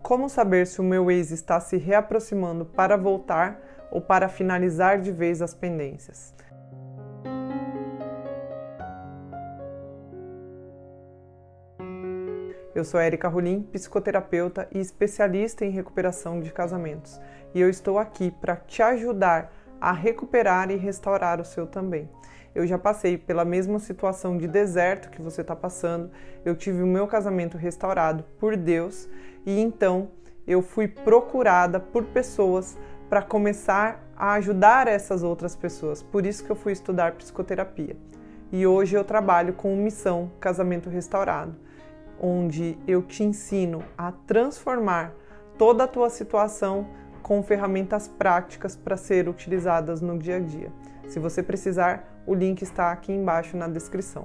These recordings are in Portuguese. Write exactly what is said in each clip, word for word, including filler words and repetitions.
Como saber se o meu ex está se reaproximando para voltar ou para finalizar de vez as pendências? Eu sou Érica Rolim, psicoterapeuta e especialista em recuperação de casamentos, e eu estou aqui para te ajudar a recuperar e restaurar o seu também. Eu já passei pela mesma situação de deserto que você está passando, eu tive o meu casamento restaurado por Deus e então eu fui procurada por pessoas para começar a ajudar essas outras pessoas, por isso que eu fui estudar psicoterapia. E hoje eu trabalho com Missão Casamento Restaurado, onde eu te ensino a transformar toda a tua situação com ferramentas práticas para ser utilizadas no dia a dia. Se você precisar, o link está aqui embaixo na descrição.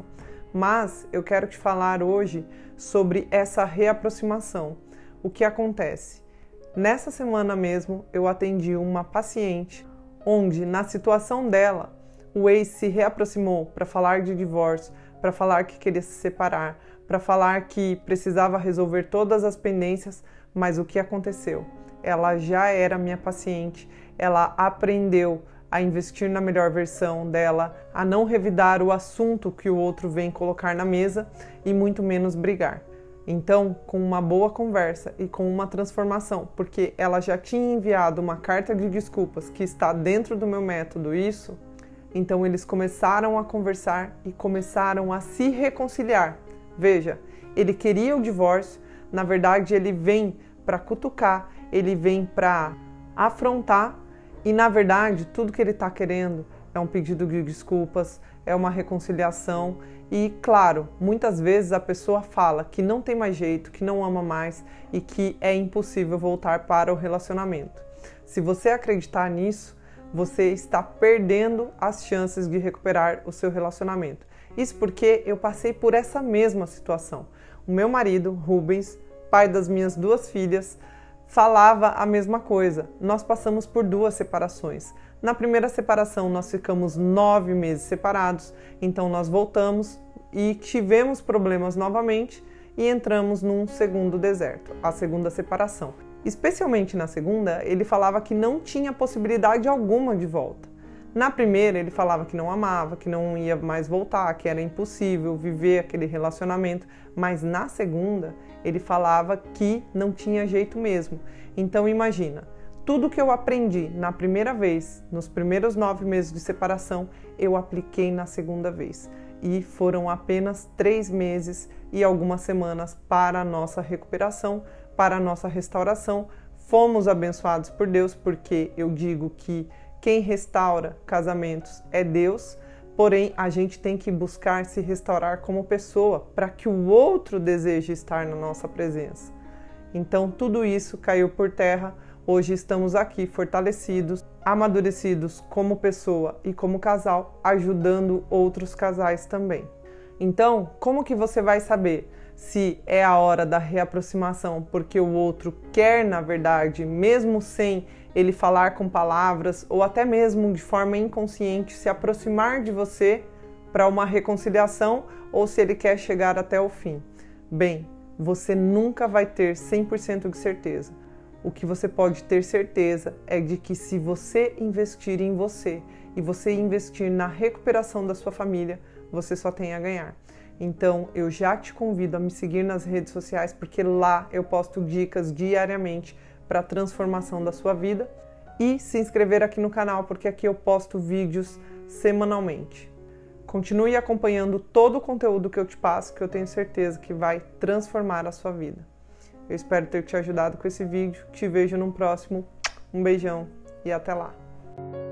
Mas eu quero te falar hoje sobre essa reaproximação. O que acontece? Nessa semana mesmo, eu atendi uma paciente onde, na situação dela, o ex se reaproximou para falar de divórcio, para falar que queria se separar, para falar que precisava resolver todas as pendências, mas o que aconteceu? Ela já era minha paciente, ela aprendeu a investir na melhor versão dela, a não revidar o assunto que o outro vem colocar na mesa e muito menos brigar. Então, com uma boa conversa e com uma transformação, porque ela já tinha enviado uma carta de desculpas que está dentro do meu método, isso, então eles começaram a conversar e começaram a se reconciliar. Veja, ele queria o divórcio, na verdade ele vem para cutucar, ele vem para afrontar e na verdade tudo que ele está querendo é um pedido de desculpas, é uma reconciliação e claro, muitas vezes a pessoa fala que não tem mais jeito, que não ama mais e que é impossível voltar para o relacionamento. Se você acreditar nisso, você está perdendo as chances de recuperar o seu relacionamento. Isso porque eu passei por essa mesma situação. O meu marido, Rubens, pai das minhas duas filhas, falava a mesma coisa. Nós passamos por duas separações. Na primeira separação, nós ficamos nove meses separados, então nós voltamos e tivemos problemas novamente e entramos num segundo deserto, a segunda separação. Especialmente na segunda, ele falava que não tinha possibilidade alguma de volta. Na primeira, ele falava que não amava, que não ia mais voltar, que era impossível viver aquele relacionamento, mas na segunda, ele falava que não tinha jeito mesmo. Então imagina, tudo que eu aprendi na primeira vez, nos primeiros nove meses de separação, eu apliquei na segunda vez. E foram apenas três meses e algumas semanas para a nossa recuperação, para a nossa restauração. Fomos abençoados por Deus, porque eu digo que quem restaura casamentos é Deus, porém a gente tem que buscar se restaurar como pessoa para que o outro deseje estar na nossa presença. Então tudo isso caiu por terra, hoje estamos aqui fortalecidos, amadurecidos como pessoa e como casal, ajudando outros casais também. Então, como que você vai saber se é a hora da reaproximação porque o outro quer, na verdade, mesmo sem ele falar com palavras ou até mesmo de forma inconsciente, se aproximar de você para uma reconciliação ou se ele quer chegar até o fim? Bem, você nunca vai ter cem por cento de certeza. O que você pode ter certeza é de que se você investir em você e você investir na recuperação da sua família, você só tem a ganhar. Então, eu já te convido a me seguir nas redes sociais, porque lá eu posto dicas diariamente para a transformação da sua vida e se inscrever aqui no canal, porque aqui eu posto vídeos semanalmente. Continue acompanhando todo o conteúdo que eu te passo, que eu tenho certeza que vai transformar a sua vida. Eu espero ter te ajudado com esse vídeo, te vejo no próximo. Um beijão e até lá!